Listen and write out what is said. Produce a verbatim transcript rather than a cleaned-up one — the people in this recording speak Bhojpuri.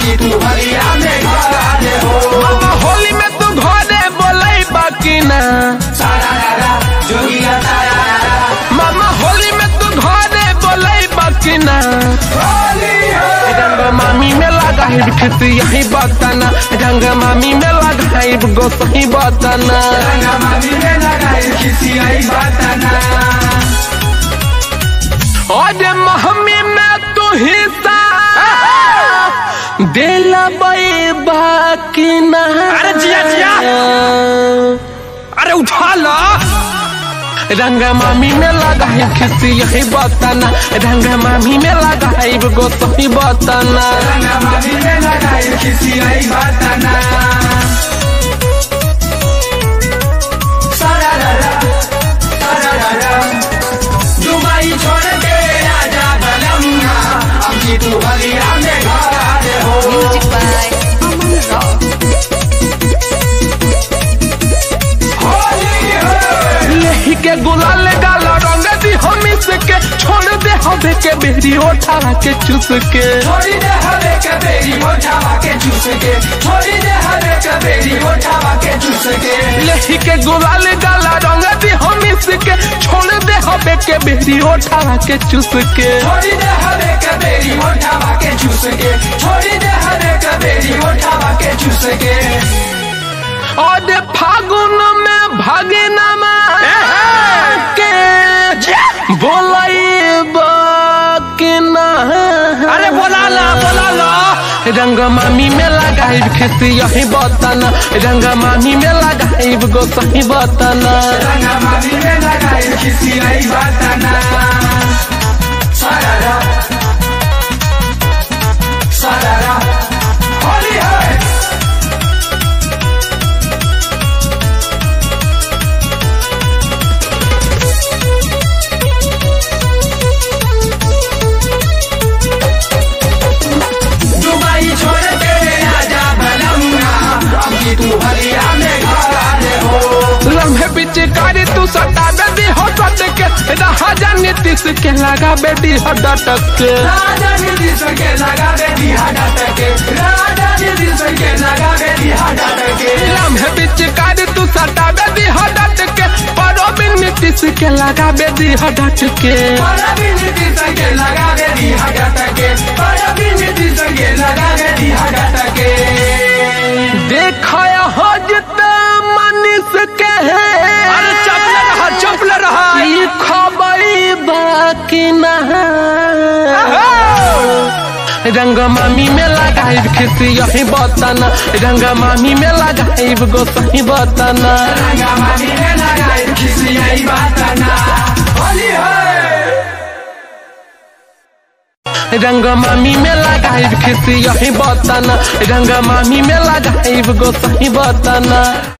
तू हरिया में घर आ जे हो। मामा होली में तू घरे बोले बाकी ना सारा रारा जोगिया तारा रारा। मामा होली में तू घरे बोले बाकी ना होली है रंग मामी में लगाई खिसी यही बताना रंग मामी में लगाई गो सही बताना रंग मामी में लगाई खिसी यही बताना। और महमी में तू हिस्सा देला बई बाकी ना। अरे जिया जिया अरे उठा ला। रंग मामी में लगाई खिसी यही बताना रंग मामी में लगाई गो सही बताना रंग मामी में लगाई खिसी यही बताना। सारा रारा सारा रारा दुबई छोड़ के आजा बलमुआ अब की तू हरिया में घर आ जे हो। Music by Aman Rao. Holi है यही के गुलाल गाला रंग दी हम इसके छोड़ दे हवे के बेरी उठा के चुस के छोड़ी दे हवे के बेरी उठावा के चूस के। छोड़ी दे हवे के बेरी उठावा के चूस के। यही के गुलाल गाला रंग दी हम इसके छोड़ दे हवे के बेरी उठा के चुस के छोड़ी दे हवे के बेरी उठावा के चूस के। छोड़ी दे हवे के बेरी उठावा के चूस के। और फागुन में भागिनमा के बोलाई बाकी ना। अरे बोला ला बोला ला। रंग मामी में लगाई खिसी यही बताना रंग मामी में लगाई गो सही बताना रंग मामी में लगाई खिसी यही बताना। सारा रा सारा रा होली है दुबई छोड़ के आजा बलमुआ अब की तू हरिया में घर आ जे हो। लम्हे पिचकारी तू सटा बेदी हो सट के रहा जानी तीस के लगा बेदी हो डटक के राजा निधि सके लगा बेटी हाडा तके। राजा निधि सके लगा बेटी हाडा तके। लम्हे पिचकारी तू सटा बेदी हो डट के परो बिन तीस के लगा बेदी हो डट के परबी निधि सके लगा बेटी हाडा तके। परबी निधि सके लगा बेटी हाडा तके। देखा हो जितना मनीष के है अरे चपल रहा चपल रहा। ई खबरी बाकी ना रंग मामी में लगाई खिसी यही बताना रंग मामी में लगाई गो सही बताना रंग मामी में लगाई खिसी यही बताना। होली है रंग मामी में लगाई खिसी यही बताना रंग मामी में लगाई गो सही बताना।